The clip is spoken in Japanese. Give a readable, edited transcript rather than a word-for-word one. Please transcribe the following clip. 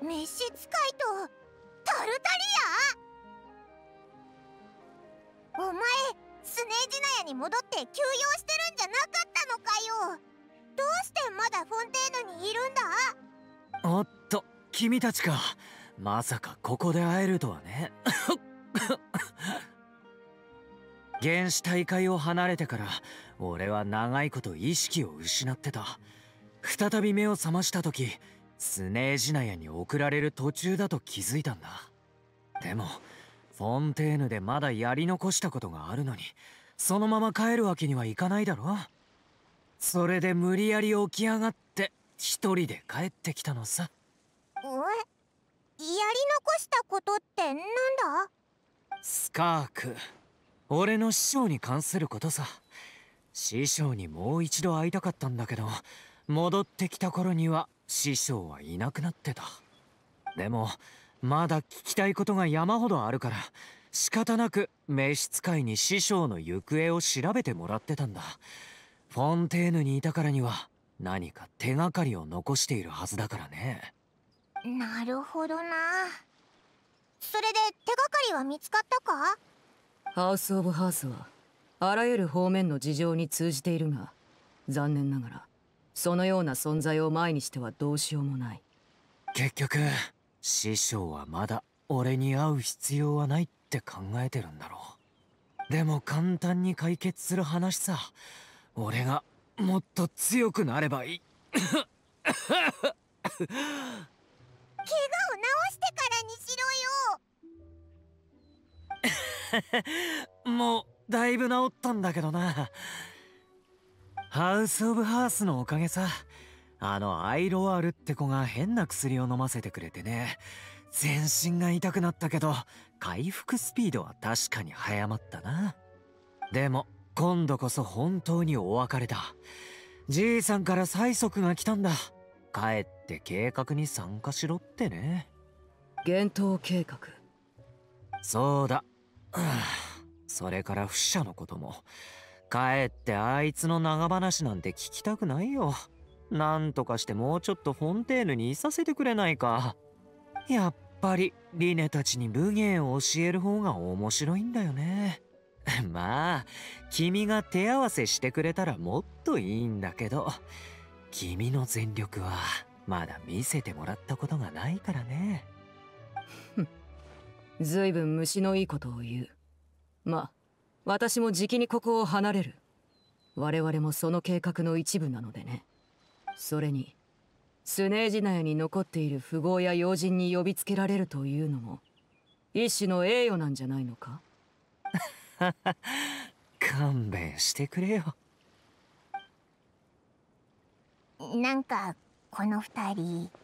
召使いとタルタリア？お前スネージナヤに戻って休養してるんじゃなかったのかよ。どうしてまだフォンテーヌにいるんだ？ おっと、君たちか。まさかここで会えるとはね。原始大会を離れてから俺は長いこと意識を失ってた。再び目を覚ました時、スネージナヤに送られる途中だと気づいたんだ。でもフォンテーヌでまだやり残したことがあるのに、そのまま帰るわけにはいかないだろ。それで無理やり起き上がって一人で帰ってきたのさ。 やり残したことってなんだ？ スカーク、俺の師匠に関することさ。師匠にもう一度会いたかったんだけど、戻ってきた頃には師匠はいなくなってた。でもまだ聞きたいことが山ほどあるから、仕方なく召使いに師匠の行方を調べてもらってたんだ。フォンテーヌにいたからには何か手がかりを残しているはずだからね。 なるほどな。それで手がかりは見つかったか？ ハウス・オブ・ハースはあらゆる方面の事情に通じているが、残念ながらそのような存在を前にしてはどうしようもない。 結局師匠はまだ俺に会う必要はないって考えてるんだろう。でも簡単に解決する話さ。俺がもっと強くなればいい。 怪我を治してからにしろよ。 もうだいぶ治ったんだけどな。ハウス・オブ・ハースのおかげさ。アイロワールって子が変な薬を飲ませてくれてね。全身が痛くなったけど回復スピードは確かに早まったな。でも今度こそ本当にお別れだ。じいさんから催促が来たんだ。帰って計画に参加しろってね。 幻冬計画。 そうだ。それから不死者のことも。帰ってあいつの長話なんて聞きたくないよ。なんとかしてもうちょっとフォンテーヌにいさせてくれないか。やっぱりリネたちに武芸を教える方が面白いんだよね。まあ君が手合わせしてくれたらもっといいんだけど、君の全力はまだ見せてもらったことがないからね。 ずいぶん虫のいいことを言う。まあ私もじきにここを離れる。我々もその計画の一部なのでね。それにスネージナヤに残っている富豪や要人に呼びつけられるというのも一種の栄誉なんじゃないのか？ 勘弁してくれよ。 なんかこの二人